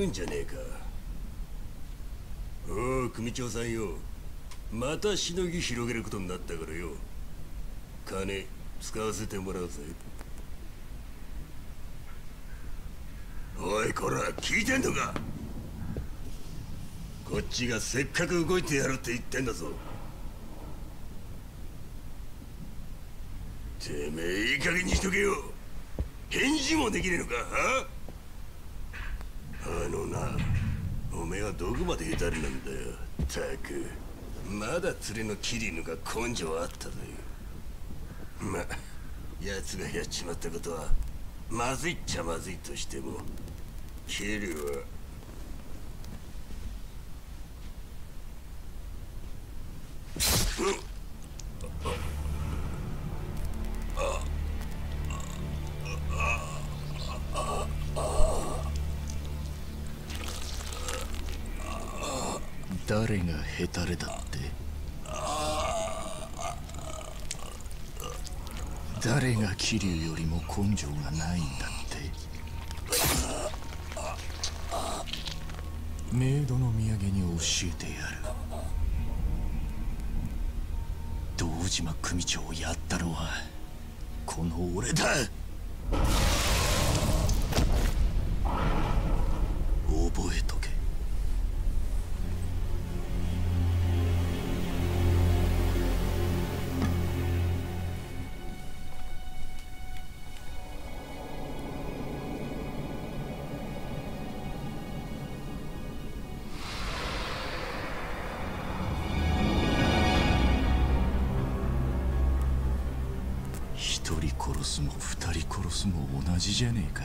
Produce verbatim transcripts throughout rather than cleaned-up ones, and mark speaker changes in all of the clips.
Speaker 1: るんじゃねえか。おう組長さんよ、またしのぎ広げることになったからよ、金使わせてもらうぜ。おいこら聞いてんのか。こっちがせっかく動いてやるって言ってんだぞ。てめえいい加減にしとけよ。返事もできねえのか。あのな、おめえはどこまで下手なんだよ。たくまだ連れのキリヌが根性あったぜ。ま、奴がやっちまったことはまずいっちゃまずいとしても、キリは
Speaker 2: 誰がヘタレだって？誰が桐生よりも根性がないんだって？メイドの土産に教えてやる。堂島組長をやったのはこの俺だ。覚えとけ。一人殺すも二人殺すも同じじゃねえか。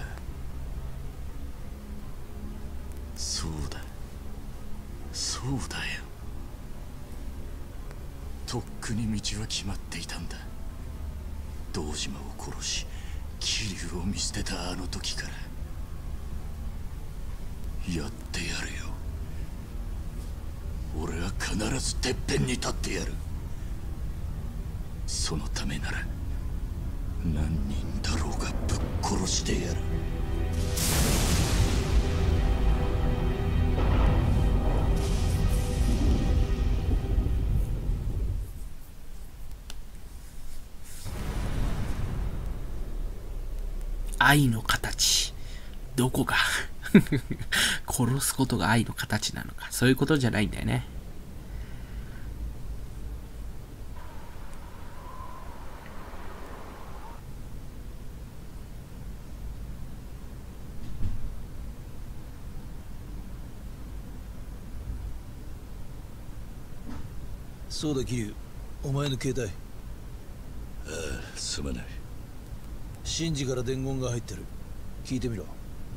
Speaker 2: そうだそうだよ。とっくに道は決まっていたんだ。堂島を殺し桐生を見捨てたあの時から。やってやるよ。俺は必ずてっぺんに立ってやる。そのためなら何人だろうがぶっ殺してやる。
Speaker 3: 愛の形、どこが殺すことが愛の形なのか、そういうことじゃないんだよね。
Speaker 4: そうだ桐生、お前の携帯。
Speaker 2: ああ、すまない。
Speaker 4: シンジから伝言が入ってる。聞いてみろ。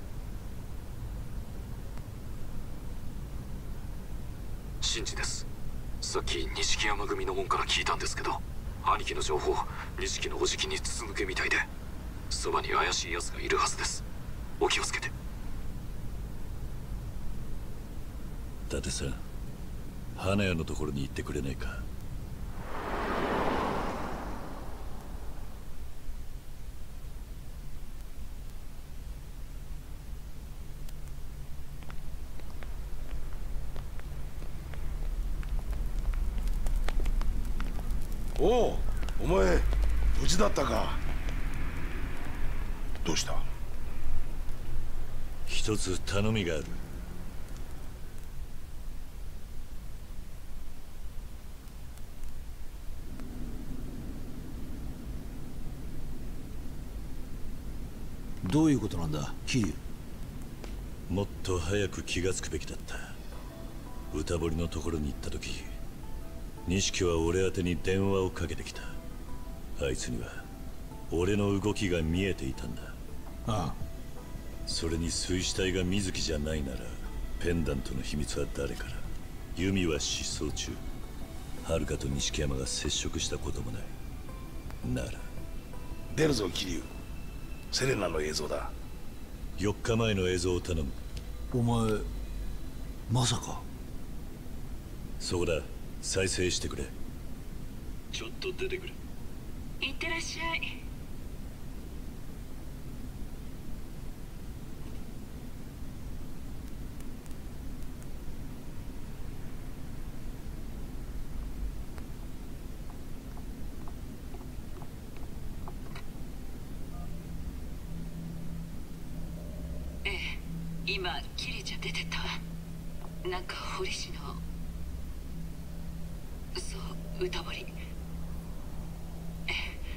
Speaker 5: シンジです。さっき錦山組の門から聞いたんですけど、兄貴の情報、錦のおじきに筒抜けみたいで、そばに怪しい奴がいるはずです。お気をつけて。
Speaker 2: 伊達さん、花屋のところに行ってくれないか。
Speaker 6: おお、お前無事だったか。どうした？
Speaker 2: 一つ頼みがある。
Speaker 4: どういうことなんだ桐生。
Speaker 2: もっと早く気がつくべきだった。歌堀のところに行った時、錦は俺宛てに電話をかけてきた。あいつには俺の動きが見えていたんだ。
Speaker 4: ああ、
Speaker 2: それに水死体が水木じゃないなら、ペンダントの秘密は誰から。ユミは失踪中。遥と錦山が接触したこともない。なら
Speaker 6: 出るぞ桐生。セレナの映像だ。
Speaker 2: よっかまえの映像を頼む。
Speaker 4: お前まさか。
Speaker 2: そこだ、再生してくれ。ちょっと出てくれ。
Speaker 7: いってらっしゃい。 今キリちゃん出てったわ。なんか堀市のそう歌堀。え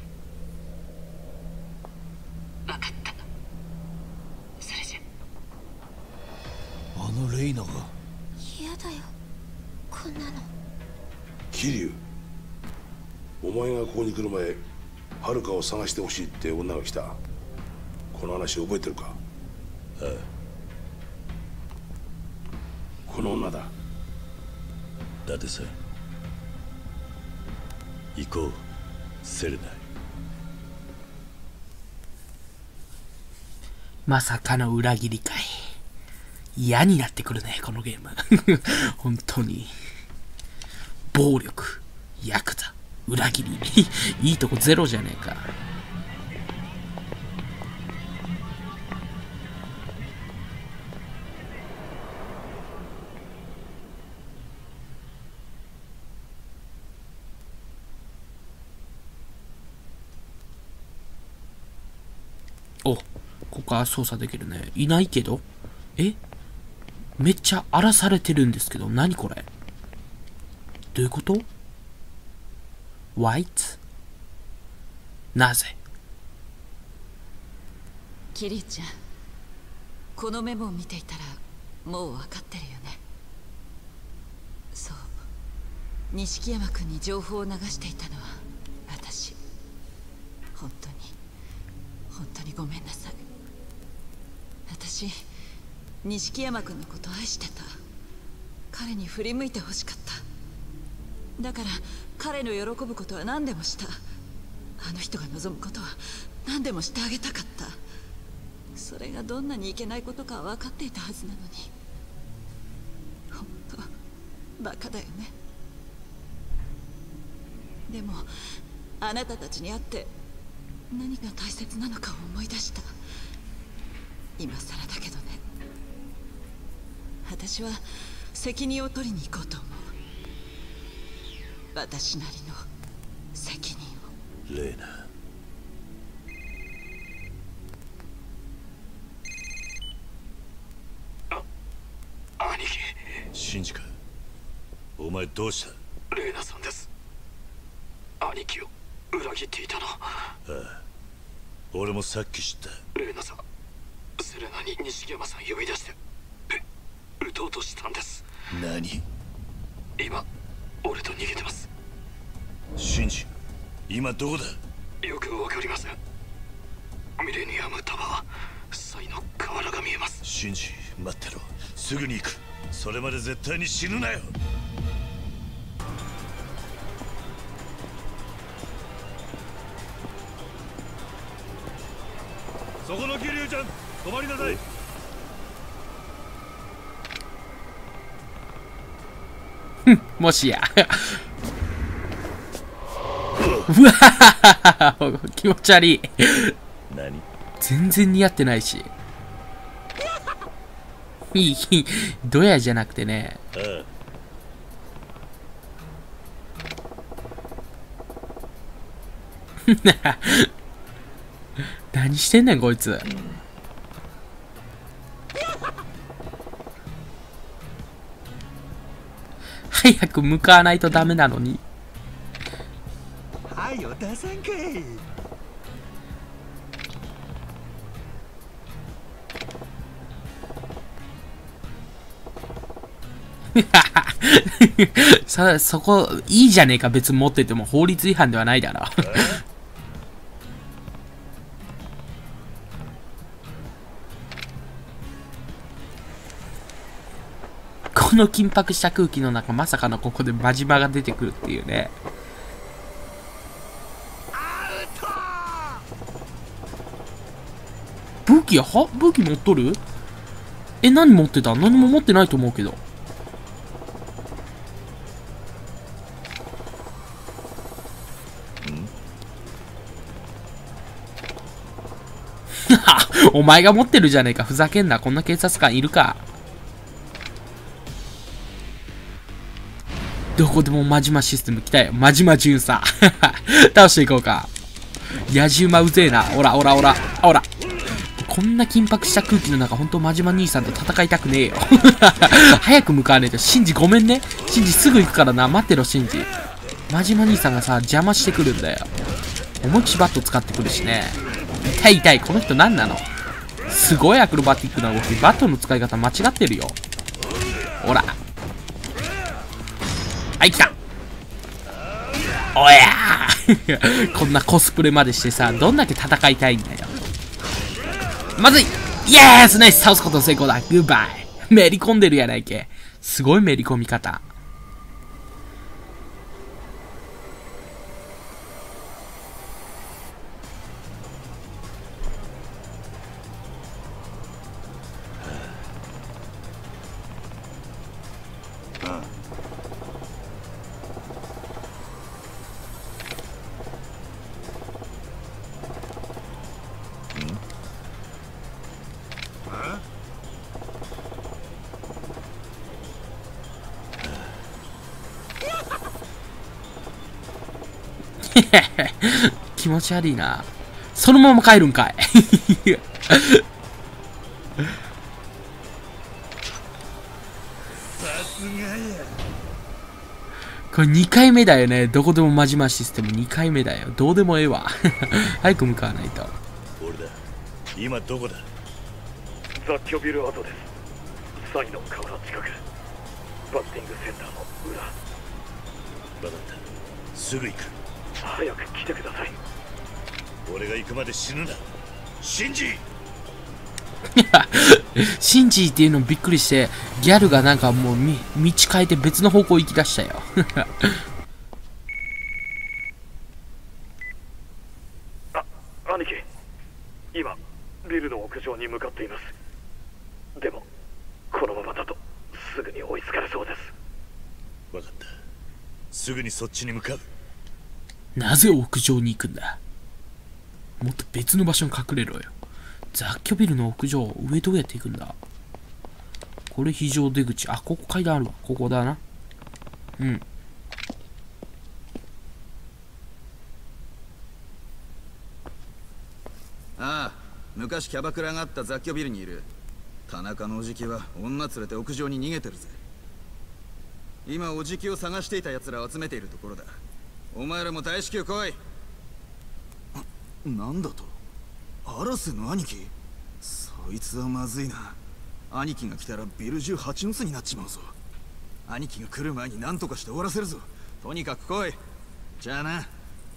Speaker 7: え、分かった。それじゃ。
Speaker 4: あのレイナが。
Speaker 8: 嫌だよこんなの。
Speaker 6: 桐生、お前がここに来る前、遥を探してほしいって女が来た。この話覚えてるか？
Speaker 2: ああ。
Speaker 6: この女だ。
Speaker 2: だってさ、行こうセレナ。
Speaker 3: まさかの裏切りかい。嫌になってくるねこのゲーム。本当に暴力、ヤクザ、裏切り。いいとこゼロじゃねえか。お、ここは操作できるね。いないけど。え、めっちゃ荒らされてるんですけど、何これ。どういうこと？ワイト？なぜ？
Speaker 9: キリちゃん、このメモを見ていたらもう分かってるよね。そう、錦山君に情報を流していたのは私。本当に本当にごめんなさい。私、錦山君のことを愛してた。彼に振り向いてほしかった。だから彼の喜ぶことは何でもした。あの人が望むことは何でもしてあげたかった。それがどんなにいけないことかは分かっていたはずなのに。本当バカだよね。でもあなたたちに会って何が大切なのかを思い出した。今更だけどね。私は責任を取りに行こうと思う。私なりの責任を。
Speaker 2: レイナ。
Speaker 5: あ、兄貴。
Speaker 2: シンジか。お前どうした？
Speaker 5: レイナさんです。兄貴を裏切っていたの。
Speaker 2: ああ、俺もさっき知った。
Speaker 5: レイナさん、セレナに錦山さん呼び出して撃とうとしたんです。
Speaker 2: 何？
Speaker 5: 今俺と逃げてます。
Speaker 2: シンジ、今どこだ？
Speaker 5: よくわかりません。ミレニアムタワー、サイの河原が見えます。
Speaker 2: シンジ、待ってろ。すぐに行く。それまで絶対に死ぬなよ。そこの桐生ちゃん、止まりなさい。
Speaker 3: もしや。うわぁ気持ち悪い。
Speaker 2: 何？
Speaker 3: 全然似合ってないし。いい、ドヤじゃなくてね。何してんねんこいつ。早く向かわないとダメなのに。
Speaker 10: はいよ出さんかい。
Speaker 3: そ, そこいいじゃねえか。別に持ってても法律違反ではないだろ。この緊迫した空気の中、まさかのここで真島が出てくるっていうね。武器は武器持っとる？え、何持ってた？何も持ってないと思うけど。お前が持ってるじゃねえか。ふざけんな。こんな警察官いるか。どこでも真島システム来たよ。真島巡査。倒していこうか。野じ馬うぜえな。おらおらおら。おら。 こんな緊迫した空気の中、ほんと真島兄さんと戦いたくねえよ。早く向かわねえと。シンジごめんね。シンジすぐ行くからな。待ってろ、シンジ。真島兄さんがさ、邪魔してくるんだよ。思いっきしバット使ってくるしね。痛い痛い。この人何なの？すごいアクロバティックな動き。バットの使い方間違ってるよ。ほら。はい、来た。おやーこんなコスプレまでしてさ、どんだけ戦いたいんだよ。まずい。イエース、ナイス、倒すこと成功だ。グッバイ。めり込んでるやないけ。すごいめり込み方。気持ち悪いな。そのまま帰るんかい。これにかいめだよね。どこでも真島システムにかいめだよ。どうでもええわ。早く向かわないと。
Speaker 2: 俺だ。今どこだ？
Speaker 10: 雑居ビル跡です。サイの河原近く。バッティングセンターの裏。
Speaker 2: 分かった。すぐ行く。
Speaker 10: 早く来てください。
Speaker 2: 俺が行くまで死ぬな。シンジ
Speaker 3: シンジーっていうのびっくりして、ギャルがなんかもうみ道変えて別の方向行き出したよ。
Speaker 10: あ、兄貴。今、ビルの屋上に向かっています。でも、このままだとすぐに追いつかれそうです。
Speaker 2: 分かった。すぐにそっちに向かう。
Speaker 3: なぜ屋上に行くんだ？もっと別の場所に隠れろよ。雑居ビルの屋上、上どうやって行くんだ？これ非常出口。あ、ここ階段あるわ。ここだな。うん。
Speaker 11: ああ、昔キャバクラがあった雑居ビルにいる田中のおじきは女連れて屋上に逃げてるぜ。今おじきを探していた奴らを集めているところだ。お前らも大至急来い。なんだと？荒瀬の兄貴？そいつはまずいな。兄貴が来たらビル中蜂の巣になっちまうぞ。兄貴が来る前に何とかして終わらせるぞ。とにかく来い。じゃあな。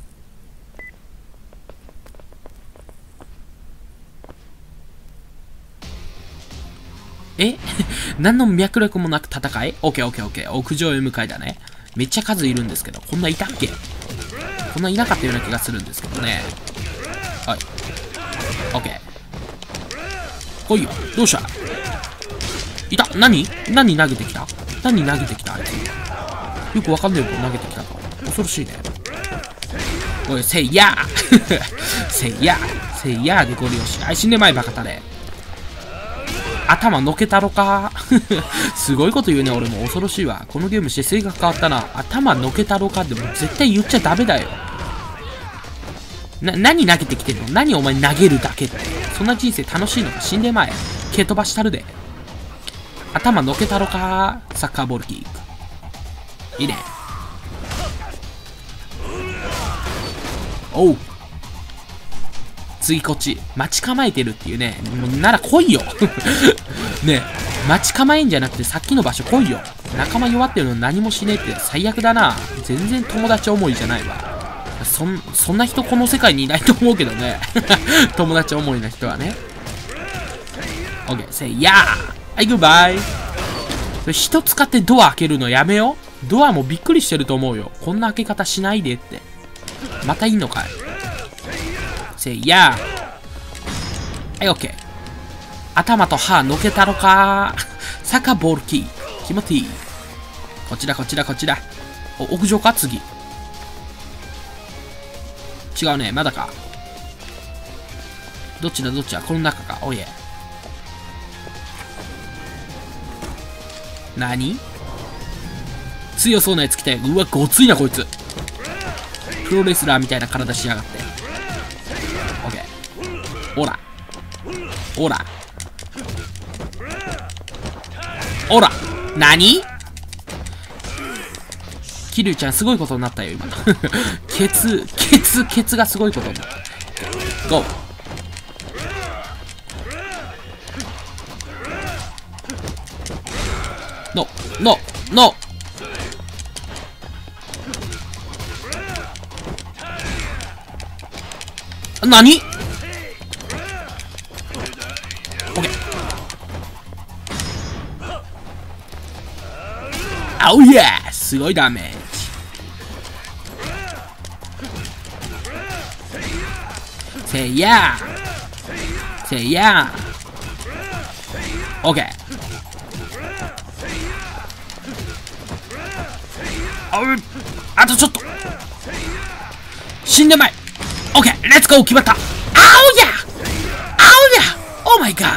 Speaker 3: え何の脈絡もなく戦い？オッケーオッケーオッケー。屋上へ向かいだね。めっちゃ数いるんですけど、こんないたっけ？こんないなかったような気がするんですけどね。はい。オッケー。来いよ。どうした？いた。何？何投げてきた？何投げてきたあいつ。よくわかんないこと投げてきたと。恐ろしいね。おい、せいやーせいやーせいやーでゴリ押し。あい、死んでまいバカタレ。頭のけたろかすごいこと言うね、俺も。恐ろしいわ。このゲームして性格変わったな。頭のけたろかってもう絶対言っちゃダメだよ。な、何投げてきてんの？何お前投げるだけって。そんな人生楽しいのか？死んでまえ。蹴飛ばしたるで。頭のけたろか。サッカーボールキック。いいね。おう。次こっち。待ち構えてるっていうね。もうなら来いよ。ねえ。待ち構えんじゃなくてさっきの場所来いよ。仲間弱ってるのに何もしねえって最悪だな。全然友達思いじゃないわ。そん、そんな人この世界にいないと思うけどね。友達思いな人はね。オッケー、せいやー。はい、グッバイ。人使ってドア開けるのやめよう。ドアもびっくりしてると思うよ。こんな開け方しないでって。またいんのかい。せいやー。はい、オッケー。頭と歯のけたろかー。サッカーボールキー。気持ちいい。こちらこちらこちら。お、屋上か次。違うね、まだか。どっちだどっちだ、この中か。おいえ。なに？強そうなやつ来て。うわ、ごついなこいつ。プロレスラーみたいな体しやがって。オッケー。ほら。 ほら。ほら。何？キリュウちゃんすごいことになったよ、今。ケツ、ケツ、ケツがすごいことになった。ゴー。ノ、ノ、ノ。何？オッケー。あおいやー、すごいダメージ。せいやー。せいやー。オッケー。あう、あとちょっと。死んでまい。オッケー、レッツゴー、決まった。あおやあおや、オーマイガー。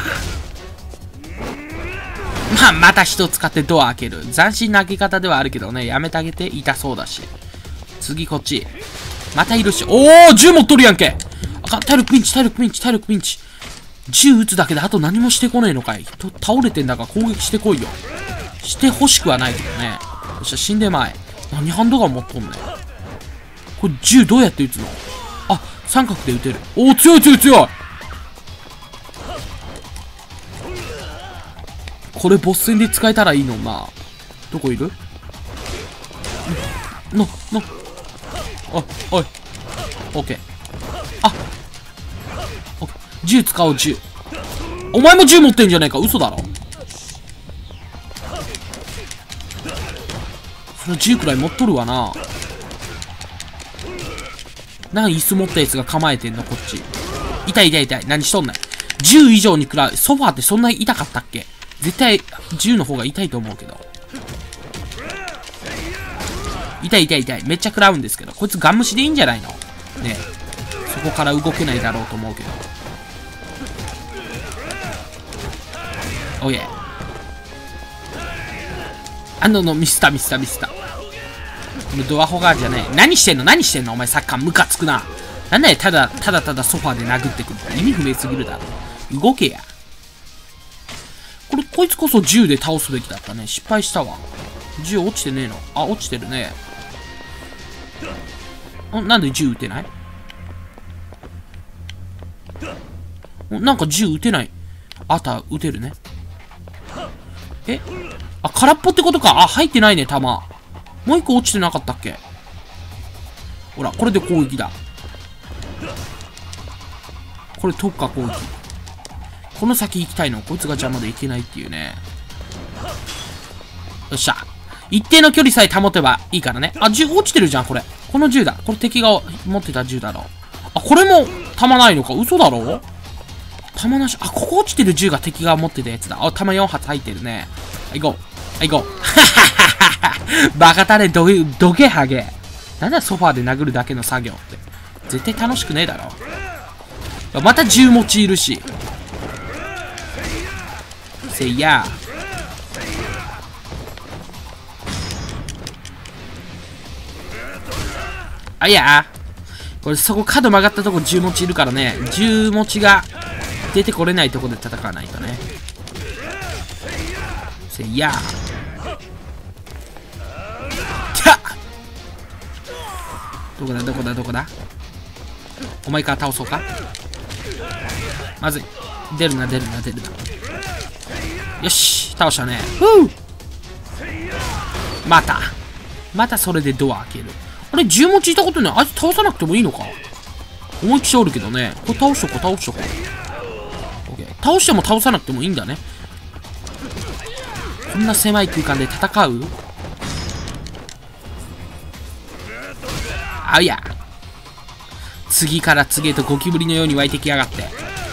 Speaker 3: まあ、また人使ってドア開ける。斬新な開け方ではあるけどね、やめてあげて、痛そうだし。次こっち。またいるし。おー、銃持っとるやんけ。あかん、体力ピンチ、体力ピンチ、体力ピンチ。銃撃つだけであと何もしてこねえのかい。と倒れてんだから攻撃してこいよ。して欲しくはないけどね。よっしゃ、死んでまえ。何ハンドガン持っとんねん。これ銃どうやって撃つの？あ、三角で撃てる。おー、強い強い強い。これボス戦で使えたらいいのな。どこいる？の、の。あ、おい。オッケー。あ、オッケー。銃使おう、銃。お前も銃持ってんじゃねえか。嘘だろ。その銃くらい持っとるわな。なんか椅子持ったやつが構えてんの、こっち。痛い痛い痛い。何しとんねん。銃以上にくらい、ソファーってそんなに痛かったっけ？絶対、銃の方が痛いと思うけど。痛い痛い痛い。めっちゃ食らうんですけど。こいつガン無視でいいんじゃないの？ねえ。そこから動けないだろうと思うけど。おいえ。あのの、ミスターミスターミスター。このドアホガーじゃねえ。何してんの何してんのお前サッカームカつくな。なんだよ、ただ、ただただソファーで殴ってくる。意味不明すぎるだろ。動けや。これ、こいつこそ銃で倒すべきだったね。失敗したわ。銃落ちてねえの？あ、落ちてるね。んなんで銃撃てない？なんか銃撃てない。あた、撃てるね。え？あ、空っぽってことか。あ、入ってないね、弾。もう一個落ちてなかったっけ？ほら、これで攻撃だ。これ特化攻撃。この先行きたいの。こいつが邪魔で行けないっていうね。よっしゃ。一定の距離さえ保てばいいからね。あ、銃落ちてるじゃん、これ。この銃だ。これ敵が持ってた銃だろ。あ、これも弾ないのか。嘘だろ？弾なし。あ、ここ落ちてる銃が敵が持ってたやつだ。あ、弾よん発入ってるね。はい、ゴー。はい、ゴー。バカタレ、どげ、どげハゲ。なんだソファーで殴るだけの作業って。絶対楽しくねえだろ。また銃持ちいるし。せいや。あ、いや。これそこ角曲がったとこ銃持ちいるからね。銃持ちが出てこれないとこで戦わないとね。せいや。どこだどこだどこだお前から倒そうか。まずい。出るな出るな出るな。よし倒したね。ふう。またまたそれでドア開ける。あれ銃持ちいたことない。あいつ倒さなくてもいいのか。思いっきりおるけどね。これ倒しとこう倒しとこう。オッケー。倒しても倒さなくてもいいんだね。こんな狭い空間で戦う？あいや。次から次へとゴキブリのように湧いてきやがって。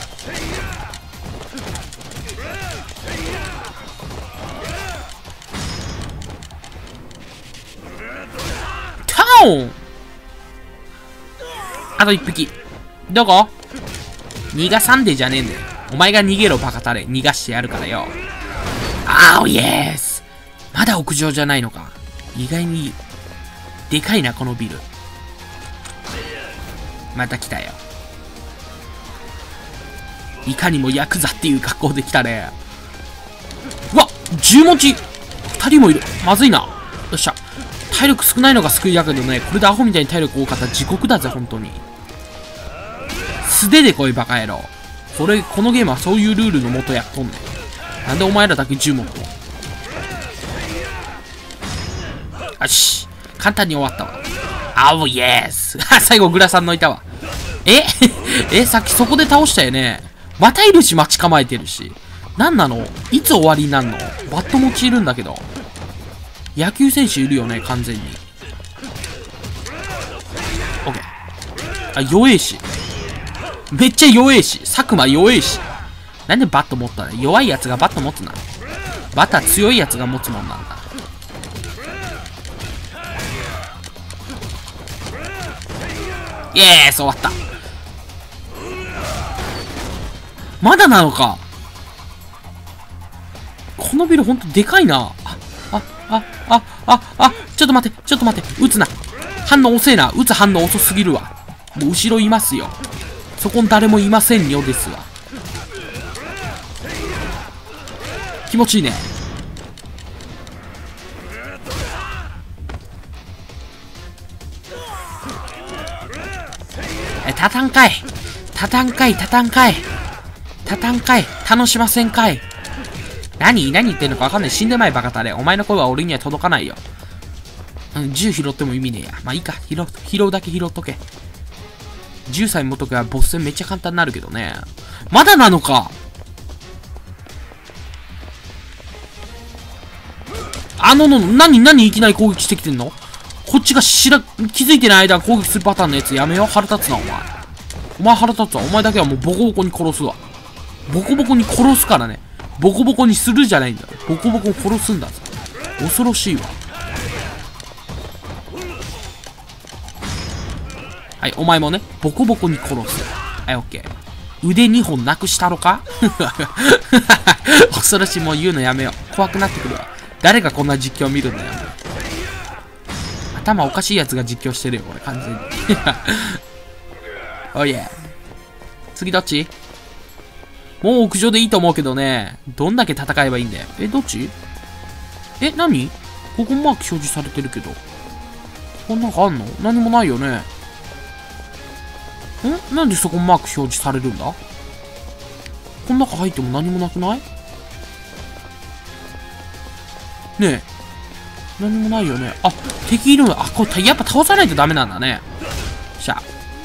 Speaker 3: タオン！あと一匹。どこ？逃がさんでじゃねえんだよ。お前が逃げろバカタレ。逃がしてやるからよ。あおイエス！まだ屋上じゃないのか。意外にでかいなこのビル。また来たよ。 いかにもヤクザっていう格好で来たね。うわ銃持ちふたりもいる。まずいな。よっしゃ。体力少ないのが救いだけどね、これでアホみたいに体力多かったら地獄だぜ、本当に。素手で来い、バカ野郎。これ、このゲームはそういうルールのもとやっとんねん。なんでお前らだけ銃持っとん。よし。簡単に終わったわ。あお、イエース。最後、グラさんのいたわ。ええ、さっきそこで倒したよね。またいるし、待ち構えてるし。なんなの？いつ終わりになんの？バット持ちいるんだけど。野球選手いるよね、完全に。オッケー。あ、弱えし。めっちゃ弱えし。佐久間弱えし。なんでバット持ったの？弱いやつがバット持つな。バッター強いやつが持つもんなんだ。イエース終わった。まだなのか。このビルほんとでかいな。あ、あ、あ、あ、あ、あ、ちょっと待って、ちょっと待って、撃つな。反応遅えな。撃つ反応遅すぎるわ。もう後ろいますよ。そこに誰もいませんよですわ。気持ちいいね。え、たたんかい。たたんかい、たたんかい。たたんかい。楽しませんかい。何何言ってんのかわかんない。死んでまいバカタレ。お前の声は俺には届かないよ。うん、銃拾っても意味ねえや。まあいいか。拾う、拾うだけ拾っとけ。じゅうさい持っとけばボス戦めっちゃ簡単になるけどね。まだなのか。あのの、何何いきなり攻撃してきてんの？こっちが知ら、気づいてない間攻撃するパターンのやつやめよう。腹立つな、お前。お前腹立つわ。お前だけはもうボコボコに殺すわ。ボコボコに殺すからね。ボコボコにするじゃないんだよ。ボコボコ殺すんだぞ。恐ろしいわ。はい、お前もね、ボコボコに殺す。はい、オッケー。腕にほんなくしたろか恐ろしい。もう言うのやめよう。怖くなってくるわ。誰がこんな実況見るんだよ。頭おかしいやつが実況してるよ、これ、完全に。おいえ。次どっち？もう屋上でいいと思うけどね。どんだけ戦えばいいんだよ。え、どっち？え、何？ここマーク表示されてるけど。こんなんかあんの？何もないよね。ん？なんでそこマーク表示されるんだ？この中入っても何もなくない？ねえ。何もないよね。あ、敵いるの。あ、これ、やっぱ倒さないとダメなんだね。しゃ。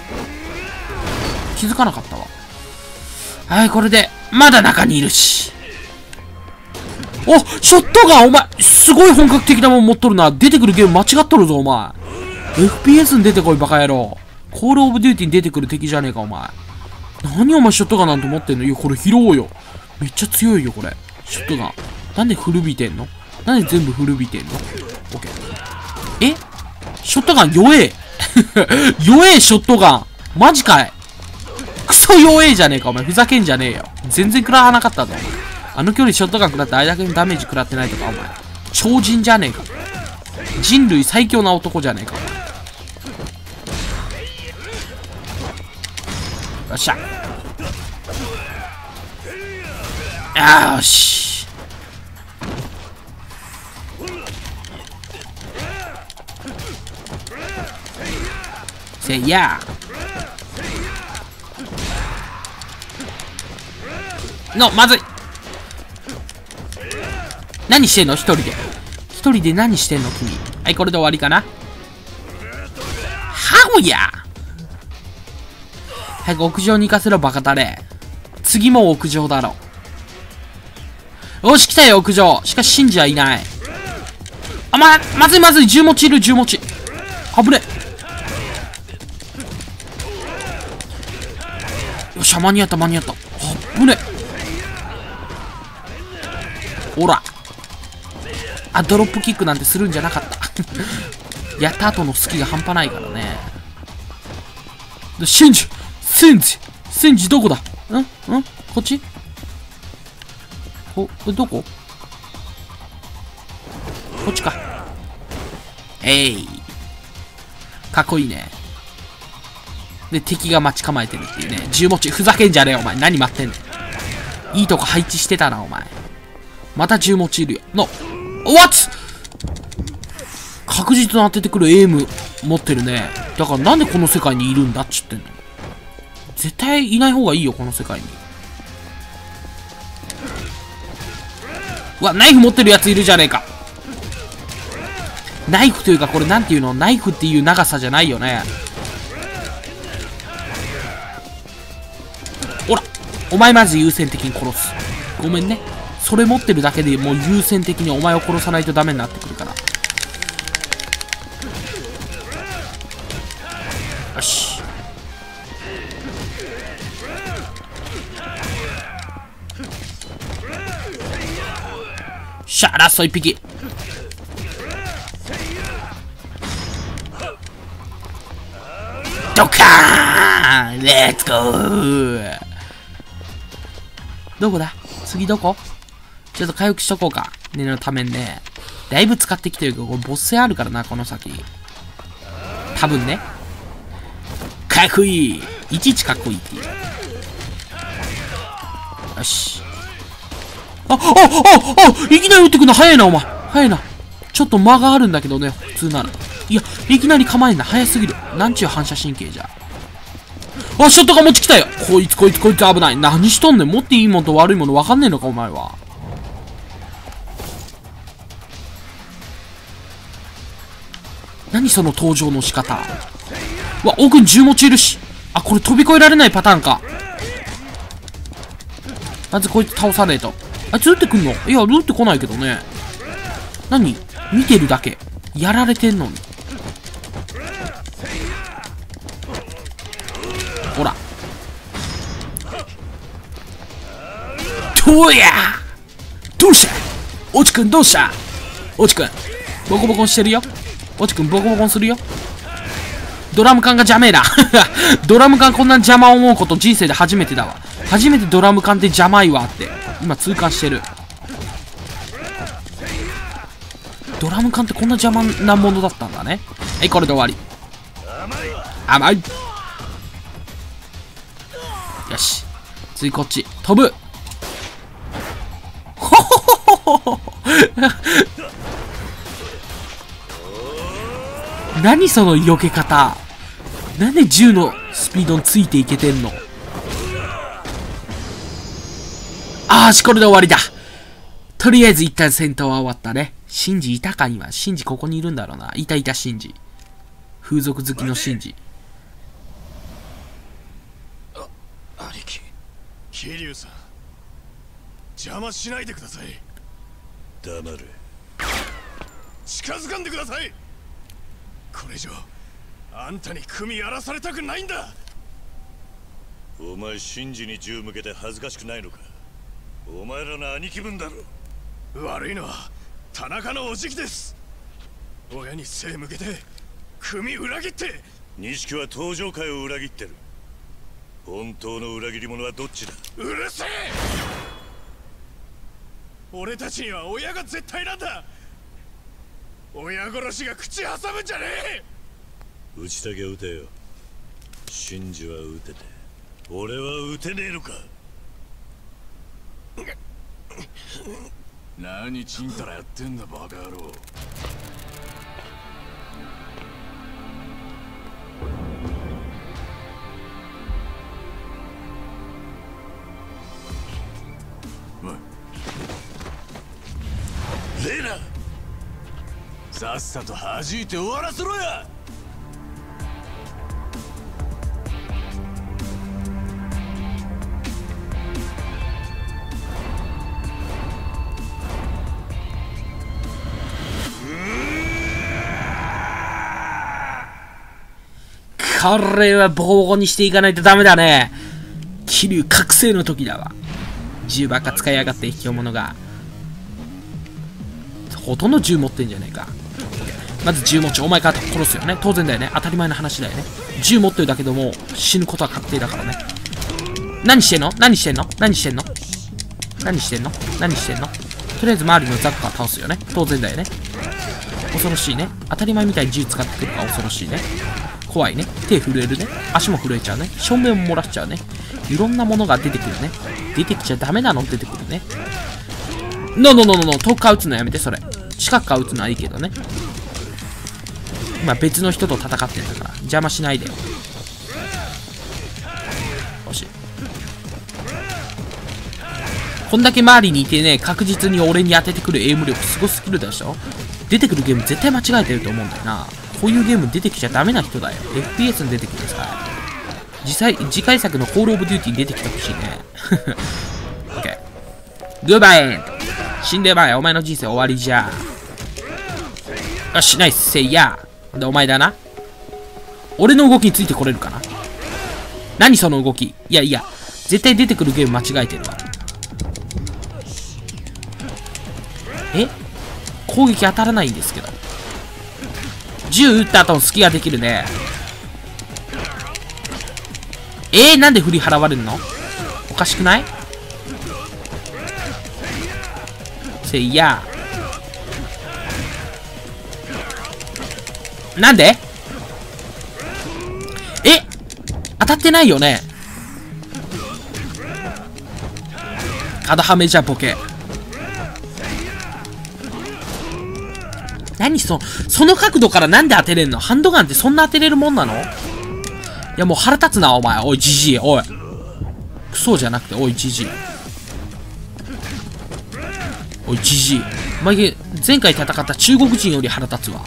Speaker 3: 気づかなかったわ。はい、これで、まだ中にいるし。お、ショットガン、お前、すごい本格的なもん持っとるな。出てくるゲーム間違っとるぞ、お前。エフピーエス に出てこい、バカ野郎。コールオブデューティーに出てくる敵じゃねえか、お前。何お前、ショットガンなんて持ってんの？いや、これ拾おうよ。めっちゃ強いよ、これ。ショットガン。なんで古びてんの？なんで全部古びてんの？オッケー。え？ショットガン弱え。弱え、ショットガン。マジかい。クソ弱えじゃねえか、お前。ふざけんじゃねえよ。全然食らわなかったぞ、お前。あの距離ショットガン食らってあれだけのダメージ食らってないとか、お前。超人じゃねえか。人類最強な男じゃねえか、お前。よっしゃ。よし。せいや。の、まずい。何してんの？一人で。一人で何してんの君。はい、これで終わりかな。ハウヤ。早く屋上に行かせろ、バカタレ。次も屋上だろ。よし、来たよ、屋上。しかし、シンジはいない。あ、ま、まずいまずい。銃持ちいる、銃持ち。あぶね。よっしゃ、間に合った、間に合った。あぶね。ほら。あ、ドロップキックなんてするんじゃなかった。やった後の好きが半端ないからね。シンジシンジシンジどこだ？んんこっち？こ、どこ？こっちか。えい。かっこいいね。で、敵が待ち構えてるっていうね。銃持ち、ふざけんじゃねえよ、お前。何待ってんねん。 いいとこ配置してたな、お前。また銃持ちいるよ。の、What?確実に当ててくるエイム持ってるね。だからなんでこの世界にいるんだっちってんの。絶対いない方がいいよ、この世界に。うわ、ナイフ持ってるやついるじゃねえか。ナイフというか、これなんていうの、ナイフっていう長さじゃないよね。ほら、お前まず優先的に殺す。ごめんね。それ持ってるだけでもう優先的にお前を殺さないとダメになってくるから。よし。しゃあ、ラスト一匹。ドカーン、レッツゴー。どこだ？次どこ？ちょっと回復しとこうか。念のためにね。だいぶ使ってきてるけど、これボス戦あるからな、この先。多分ね。かっこいい。いちいちかっこいいっていう。よし。あ、あ、あ、あ、いきなり撃ってくんの早いな、お前。早いな。ちょっと間があるんだけどね、普通なら。いや、いきなり構えんな。早すぎる。なんちゅう反射神経じゃ。あ、ショットガン持ちきたよ。こいつ、こいつ、こいつ危ない。何しとんねん。持っていいもんと悪いもの分かんねえのか、お前は。何その登場の仕方。うわ、奥に銃持ちいるし。あ、これ飛び越えられないパターンか。まずこいつ倒さねえと。あいつ撃ってくんの？いや、撃ってこないけどね。何？見てるだけ。やられてんのに。ほら。どうや！どうした？おちくんどうした？おちくん。ボコボコにしてるよ。おちくんボコボコにするよ。ドラム缶が邪魔えな。ドラム缶こんな邪魔を思うこと人生で初めてだわ。初めてドラム缶って邪魔いわって。今痛感してる。ドラム缶ってこんな邪魔なものだったんだね。はい、これで終わり。甘い。よし。次こっち。飛ぶ。ほほほほほ。何その避け方。なんで銃のスピードについていけてんの。あーし、これで終わりだ。とりあえず一旦戦闘は終わったね。シンジいたか今。シンジここにいるんだろうな。いたいたシンジ。風俗好きのシンジ。
Speaker 1: あ、兄貴。桐生さん。邪魔しないでください。
Speaker 2: 黙れ。
Speaker 1: 近づかんでください。これ以上あんたに組やらされたくないんだ。
Speaker 2: お前シンジに銃向けて恥ずかしくないのか。お前らの兄貴分だろ。
Speaker 1: 悪いのは田中のおじきです。親に背向けて組裏切って。
Speaker 2: 錦は登場会を裏切ってる。本当の裏切り者はどっちだ。
Speaker 1: うるせえ。俺たちには親が絶対なんだ。親殺しが口挟むんじゃねえ。
Speaker 2: 打ちたきゃ撃てよ。シンジは撃てて俺は撃てねえのか。
Speaker 1: 何ちんたらやってんだバカ野郎。
Speaker 2: レイナ、
Speaker 1: さっさと弾いて終わらせろや。
Speaker 3: これはボコボコにしていかないとダメだね。桐生覚醒の時だわ。銃ばっか使いやがって卑怯者が。ほとんど銃持ってんじゃねえか。まず銃持ち、お前から殺すよね。当然だよね。当たり前の話だよね。銃持ってるだけでも死ぬことは確定だからね。何してんの何してんの何してんの何してんの何してんのとりあえず周りのザッカー倒すよね。当然だよね。恐ろしいね。当たり前みたいに銃使ってくるから恐ろしいね。怖いね。手震えるね。足も震えちゃうね。照明も漏らしちゃうね。 いろんなものが出てくるね。出てきちゃダメなの出てくるね。ノーノーノーノー、遠くから撃つのやめて、それ。近くから撃つのはいいけどね。今別の人と戦ってんだから邪魔しないでよ。よし。こんだけ周りにいてね、確実に俺に当ててくるエイム力すごすぎるでしょ。出てくるゲーム絶対間違えてると思うんだよな。こういうゲームに出てきちゃダメな人だよ。 エフピーエス に出てきてさ、実際次回作のコールオブデューティーに出てきてほしいね。オッケー、グッバイ。死んでまえ、お前の人生終わりじゃ。よし、ナイス、せいや。で、お前だな。俺の動きについてこれるかな。何その動き。いやいや、絶対出てくるゲーム間違えてるわ。え、攻撃当たらないんですけど。銃撃った後の隙ができるね。えー、なんで振り払われるの？おかしくない？せいや。なんで？え？当たってないよね。角はめじゃボケ。何そ、その角度からなんで当てれんの？ハンドガンってそんな当てれるもんなの？いやもう腹立つな、お前。おい、じじい。おい。クソじゃなくて、おい、じじい。おい、じじい。お前、前回戦った中国人より腹立つわ。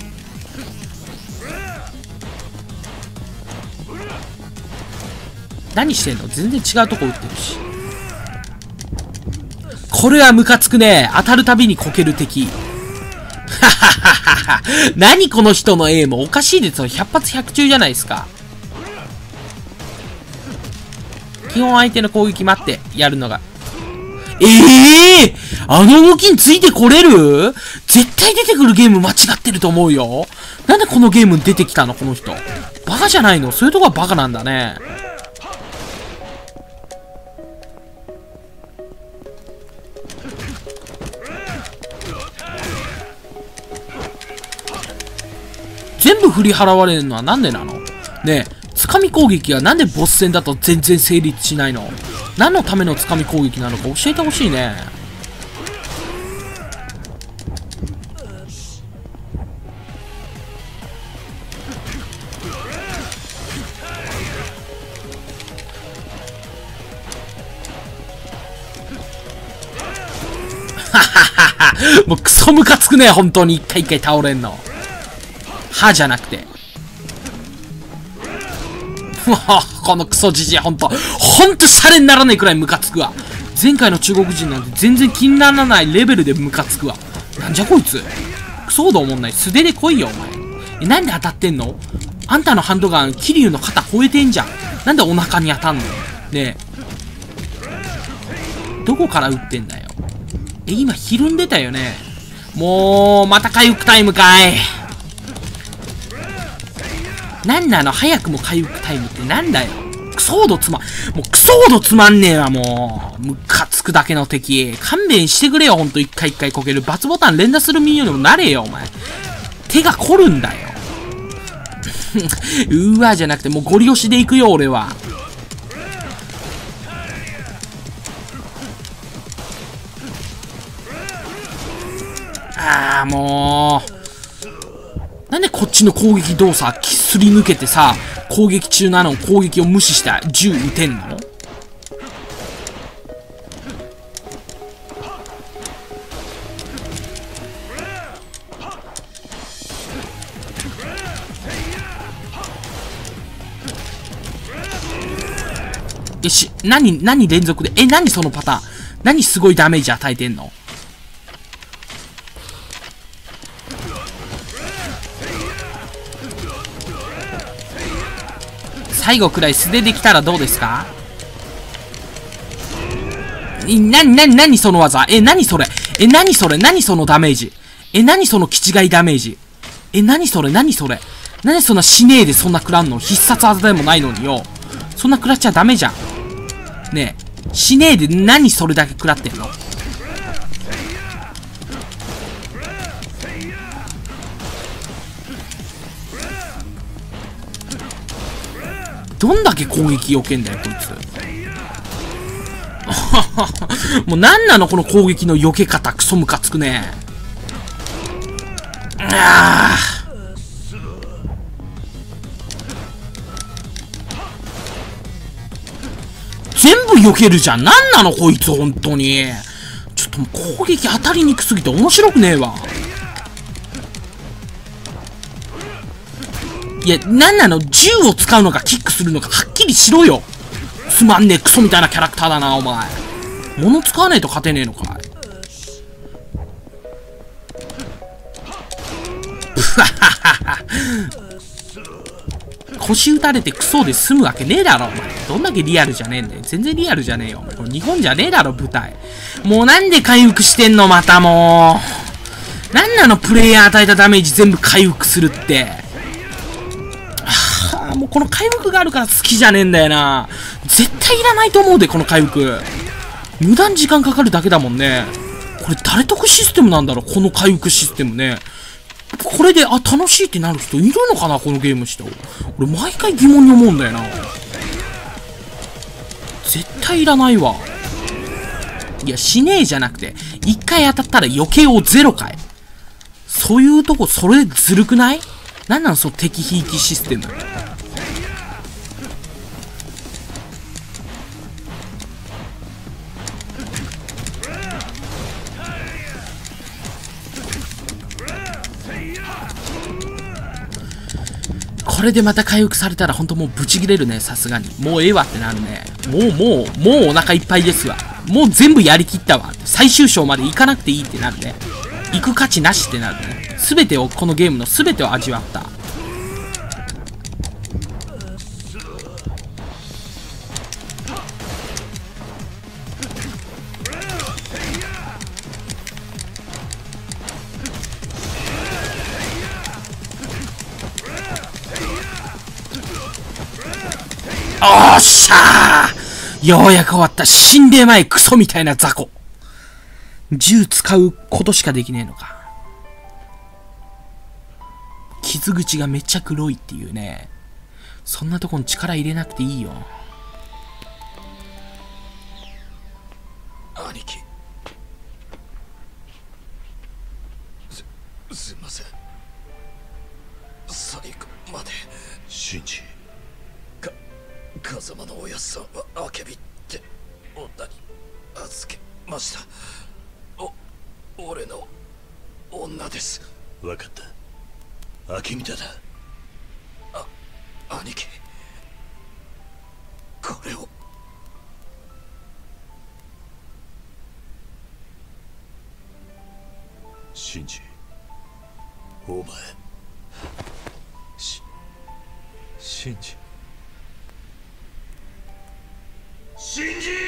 Speaker 3: 何してんの？全然違うとこ撃ってるし。これはムカつくね。当たるたびにこける敵。はははは。何この人のエイムおかしいですよ。百発百中じゃないですか。基本相手の攻撃待ってやるのが。ええー、あの動きについてこれる？絶対出てくるゲーム間違ってると思うよ。なんでこのゲームに出てきたのこの人。バカじゃないの？そういうとこはバカなんだね。全部振り払われるのはなんでなの？ねえ、つかみ攻撃はなんでボス戦だと全然成立しないの？何のためのつかみ攻撃なのか教えてほしいね。はははは。もうクソムカつくね、本当に一回一回倒れんの。歯じゃなくて。このクソじじい、ほんと。ほんとシャレにならないくらいムカつくわ。前回の中国人なんて全然気にならないレベルでムカつくわ。なんじゃこいつ。クソほど思んない。素手で来いよ、お前。え、なんで当たってんの？あんたのハンドガン、桐生の肩超えてんじゃん。なんでお腹に当たんの？ねえ。どこから撃ってんだよ。え、今ひるんでたよね。もう、また回復タイムかい。なんなの？早くも回復タイムってなんだよ。クソほどつま、もうクソほどつまんねえわ、もう。ムカつくだけの敵。勘弁してくれよ、ほんと。一回一回こける。バツボタン連打する民謡にもなれよ、お前。手が凝るんだよ。うわじゃなくて、もうゴリ押しで行くよ、俺は。あー、もう。なんでこっちの攻撃動作すり抜けてさ、攻撃中なの攻撃を無視して銃撃てんの？え、し、何、何連続で、え、何そのパターン？何すごいダメージ与えてんの？最後くらい素手できたらどうですか？え、なになになにその技？え、なにそれ？え、なにそれ？なにそのダメージ？え、なにその気違いダメージ？え、なにそれ？なにそれ？なにそんなしねえでそんな食らんの？必殺技でもないのによ。そんな食らっちゃダメじゃん。ねえ、しねえで何それだけ食らってんの？どんだけ攻撃避けんだよ、こいつ。 もうなんなのこの攻撃の避け方、クソムカつくね。ああ。全部避けるじゃん。なんなのこいつ、本当に。ちょっともう攻撃当たりにくすぎて面白くねえわ。いや、なんなの、銃を使うのかキックするのかはっきりしろよ。つまんねえクソみたいなキャラクターだな、お前。物使わねえと勝てねえのかい。ふわははは。腰打たれてクソで済むわけねえだろ、お前。どんだけリアルじゃねえんだよ。全然リアルじゃねえよ。これ日本じゃねえだろ、舞台。もうなんで回復してんの、またもう。なんなの、プレイヤー与えたダメージ全部回復するって。はあ、もうこの回復があるから好きじゃねえんだよな。絶対いらないと思うで、この回復。無駄に時間かかるだけだもんね。これ誰得システムなんだろう、この回復システムね。これで、あ、楽しいってなる人いるのかな、このゲームして。俺、毎回疑問に思うんだよな。絶対いらないわ。いや、しねえじゃなくて、一回当たったら余計をゼロかい。そういうとこ、それずるくない？なんなの、その敵ひいきシステム。これでまた回復されたら本当もうブチ切れるね、さすがに。もうええわってなるね。もうもう、もうお腹いっぱいですわ。もう全部やりきったわ。最終章まで行かなくていいってなるね。行く価値なしってなるね。すべてを、このゲームのすべてを味わった。おっしゃー、ようやく終わった。死んでまいクソみたいな雑魚。銃使うことしかできねえのか。傷口がめっちゃ黒いっていうね。そんなとこに力入れなくていいよ。
Speaker 1: 兄貴、す、すいません。最後まで。
Speaker 2: シンジ、
Speaker 1: か、風間のおやっさんはアケビって女に預けました。お、俺の女です。
Speaker 2: 分かった。アケミタだ。
Speaker 1: あ、兄貴、これを。
Speaker 2: シンジ、お前、し、シンジ、
Speaker 1: シンジー。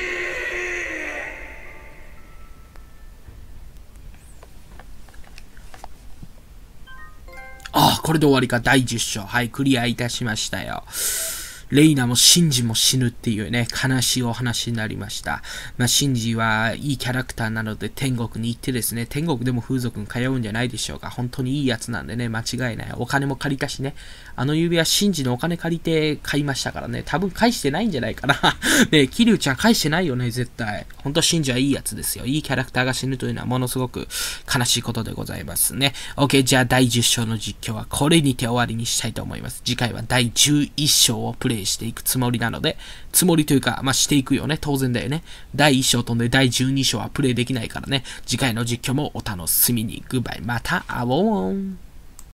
Speaker 3: ああ、これで終わりか。だいじゅっ章。はい、クリアいたしましたよ。レイナもシンジも死ぬっていうね、悲しいお話になりました。まあ、シンジはいいキャラクターなので天国に行ってですね、天国でも風俗に通うんじゃないでしょうか。本当にいいやつなんでね、間違いない。お金も借りたしね。あの指輪シンジのお金借りて買いましたからね、多分返してないんじゃないかな。ねえ、キリュウちゃん返してないよね、絶対。本当シンジはいいやつですよ。いいキャラクターが死ぬというのはものすごく悲しいことでございますね。OK、じゃあだいじゅっ章の実況はこれにて終わりにしたいと思います。次回はだいじゅういち章をプレイしていくつもりなので、つもりというか、まあ、していくよね。当然だよね。だいいち章飛んでだいじゅうに章はプレイできないからね。次回の実況もお楽しみに。グッバイ。また会おう。